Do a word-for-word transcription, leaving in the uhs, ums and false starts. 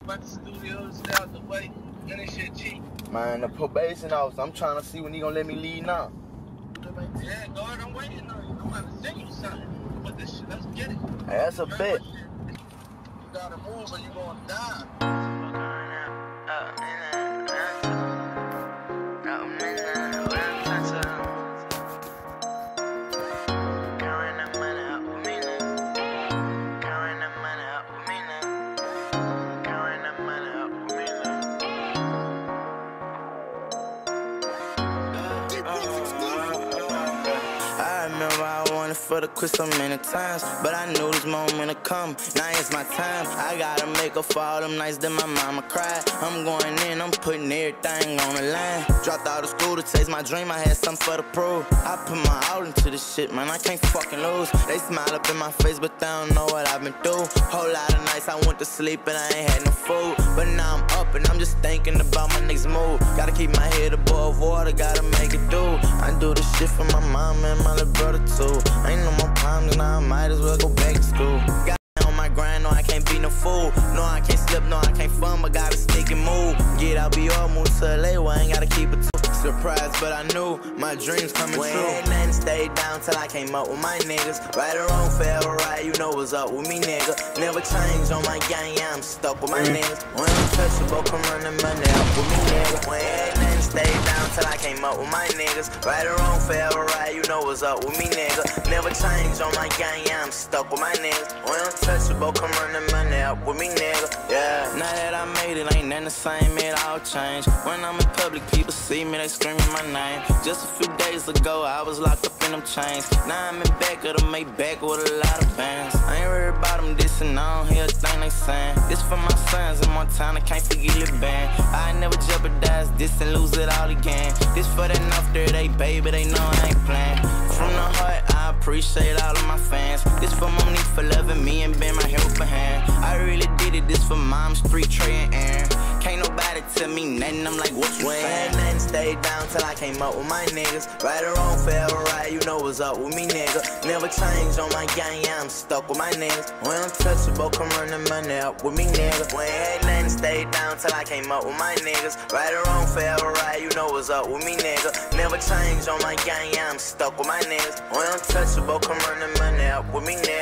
about the studios, stay out the way, and this shit cheap. Man, the probation officer, I'm trying to see when he gonna let me leave now. Yeah, guard, I'm waiting on you. I'm about to send you something. But this shit, let's get it. Hey, that's a bet. You gotta move or you gonna die. For the quit so many times, but I knew this moment would come. Now it's my time. I gotta make up for all them nights that my mama cried. I'm going in, I'm putting everything on the line. Dropped out of school to chase my dream. I had something for the prove. I put my all into this shit, man. I can't fucking lose. They smile up in my face, but they don't know what I've been through. Whole lot of nights I went to sleep and I ain't had no food, but now I'm up and I'm just thinking about my next move. Gotta keep my head above water, gotta make it do. I do this shit for my mom and my little brother too. Ain't no more problems now, I might as well go back to school. Got on my grind, no I can't be no fool. No I can't slip, no I can't fun, but gotta stick and move. Get out, be all move to L A, well I ain't gotta keep it too. Surprised, but I knew my dreams coming true. Went and stayed down till I came up with my niggas. Right or wrong, forever right, you know what's up with me, nigga. Never change on my gang, yeah, I'm stuck with my niggas. When I'm touchable, come running money up with me, nigga. Went and stayed down till I came up with my niggas. Right or wrong, forever right, you know what's up with me, nigga. Never change on my gang, yeah, I'm stuck with my niggas. When I'm touchable, come running money up with me, nigga. Yeah, now that I made it, ain't nothing the same, it all changed. When I'm in public, people see me, they screaming my name. Just a few days ago, I was locked up in them chains. Now I'm in back of the Maybach with a lot of bands. I ain't worried about them dissing, I don't hear a thing they saying. This for my sons in Montana, can't forget the band. I never jeopardize this and lose it all again. This for that North Dirty, baby, they know I ain't playing. From the heart, I appreciate all of my fans. This for Monique for loving me and being my helping hand. I really did it, this for Mom, Street, Trey, and Aaron. Can't nobody tell me nothing, I'm like, what you saying? Nothing, stayed down till I came up with my niggas. Right or wrong, forever right, you know what's up with me, nigga. Never change on my gang, yeah, I'm stuck with my niggas. When I'm touchable, come running money up with me, nigga. When ain't nothing, stayed down till I came up with my niggas. Right or wrong, forever right, you know what's up with me, nigga. Never change on my gang, yeah, I'm stuck with my niggas. When I'm touchable, come running money up with me, nigga.